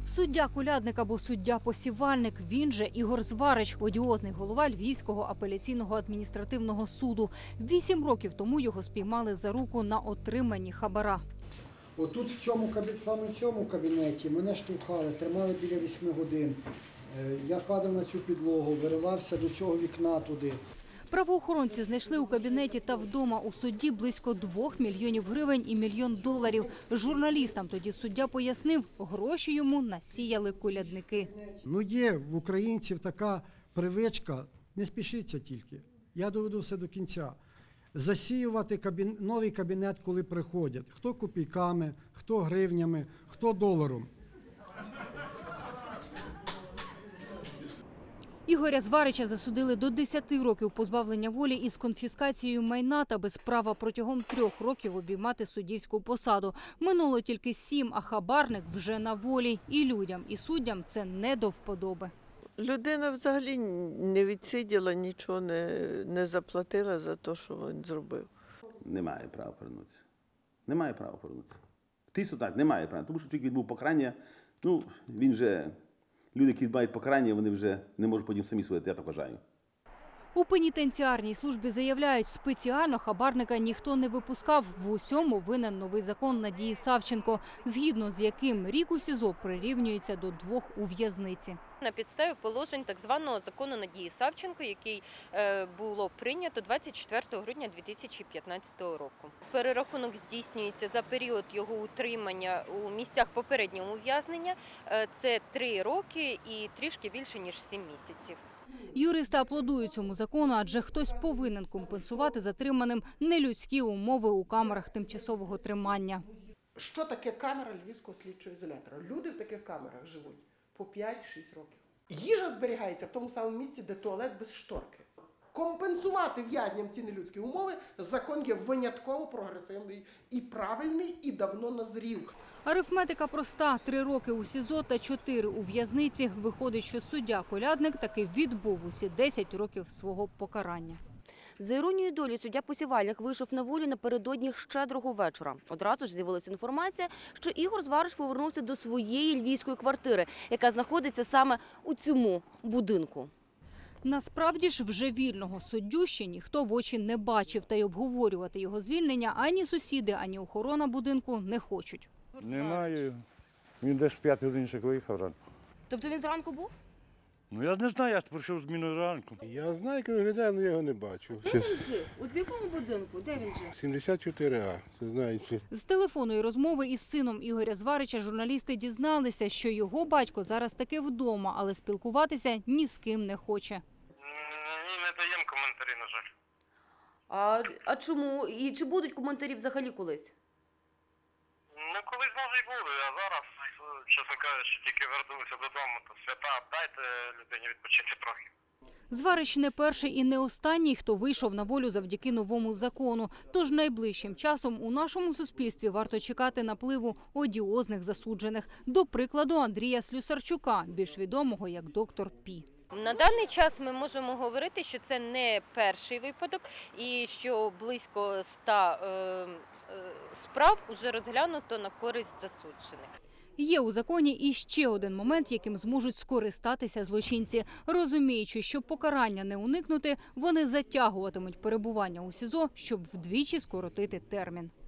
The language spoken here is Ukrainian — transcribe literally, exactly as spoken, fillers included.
Суддя Колядник або суддя-посівальник, він же Ігор Зварич, одіозний голова Львівського апеляційного адміністративного суду. Вісім років тому його спіймали за руку на отриманні хабара. Отут в цьому, саме в цьому кабінеті мене штовхали, тримали біля вісьми годин. Я падав на цю підлогу, виривався до цього вікна туди. Правоохоронці знайшли у кабінеті та вдома у судді близько двох мільйонів гривень і мільйон доларів. Журналістам тоді суддя пояснив, гроші йому насіяли колядники. Ну є в українців така привичка, не спішіться тільки, я доведу все до кінця, засіювати кабін... новий кабінет, коли приходять. Хто копійками, хто гривнями, хто доларом. Ігоря Зварича засудили до десяти років позбавлення волі із конфіскацією майна та без права протягом трьох років обіймати суддівську посаду. Минуло тільки сім, а хабарник вже на волі. І людям, і суддям це не до вподоби. Людина взагалі не відсиділа, нічого не, не заплатила за те, що він зробив. Немає права повернутися. Немає права повернутися. Тису так, немає права. Тому що чоловік відбув покарання, ну, він вже... Люди, які відбувають покарання, вони вже не можуть потім самі судити, я так вважаю. У пенітенціарній службі заявляють, спеціально хабарника ніхто не випускав. В усьому винен новий закон Надії Савченко, згідно з яким рік у СІЗО прирівнюється до двох у в'язниці. На підставі положень так званого закону Надії Савченко, який було прийнято двадцять четвертого грудня дві тисячі п'ятнадцятого року. Перерахунок здійснюється за період його утримання у місцях попереднього ув'язнення. Це три роки і трішки більше, ніж сім місяців. Юристи аплодують цьому закону, адже хтось повинен компенсувати затриманим нелюдські умови у камерах тимчасового тримання. Що таке камера Львівського слідчого ізолятора? Люди в таких камерах живуть по п'ять-шість років. Їжа зберігається в тому самому місці, де туалет без шторки. Компенсувати в'язням ці нелюдські умови закон є винятково прогресивний і правильний, і давно назрів. Арифметика проста. Три роки у СІЗО та чотири у в'язниці. Виходить, що суддя Колядник таки відбув усі десять років свого покарання. За іронією долі, суддя-посівальник вийшов на волю напередодні щедрого вечора. Одразу ж з'явилася інформація, що Ігор Зварич повернувся до своєї львівської квартири, яка знаходиться саме у цьому будинку. Насправді ж вже вільного суддю ще ніхто в очі не бачив, та й обговорювати його звільнення ані сусіди, ані охорона будинку не хочуть. Немає. Він десь в п'ятій годині ще виїхав ранку. Тобто він зранку був? Ну я не знаю, я прийшов зміну ранку. Я знаю, як виглядає, але я його не бачив. Де він жив? У якому будинку? Де він жив? сімдесят чотири А, це знаєте. З телефонної розмови із сином Ігоря Зварича журналісти дізналися, що його батько зараз таки вдома, але спілкуватися ні з ким не хоче. Ні, не даємо коментарі, на жаль. А, а чому? І чи будуть коментарі взагалі колись? Ну, колись, може, і були, а зараз, чесно кажучи, тільки вернувся додому, то свята, дайте людині відпочити трохи. Зварич не перший і не останній, хто вийшов на волю завдяки новому закону. Тож найближчим часом у нашому суспільстві варто чекати напливу одіозних засуджених. До прикладу, Андрія Слюсарчука, більш відомого як доктор Пі. На даний час ми можемо говорити, що це не перший випадок і що близько ста е, е, справ вже розглянуто на користь засуджених. Є у законі і ще один момент, яким зможуть скористатися злочинці. Розуміючи, що покарання не уникнути, вони затягуватимуть перебування у СІЗО, щоб вдвічі скоротити термін.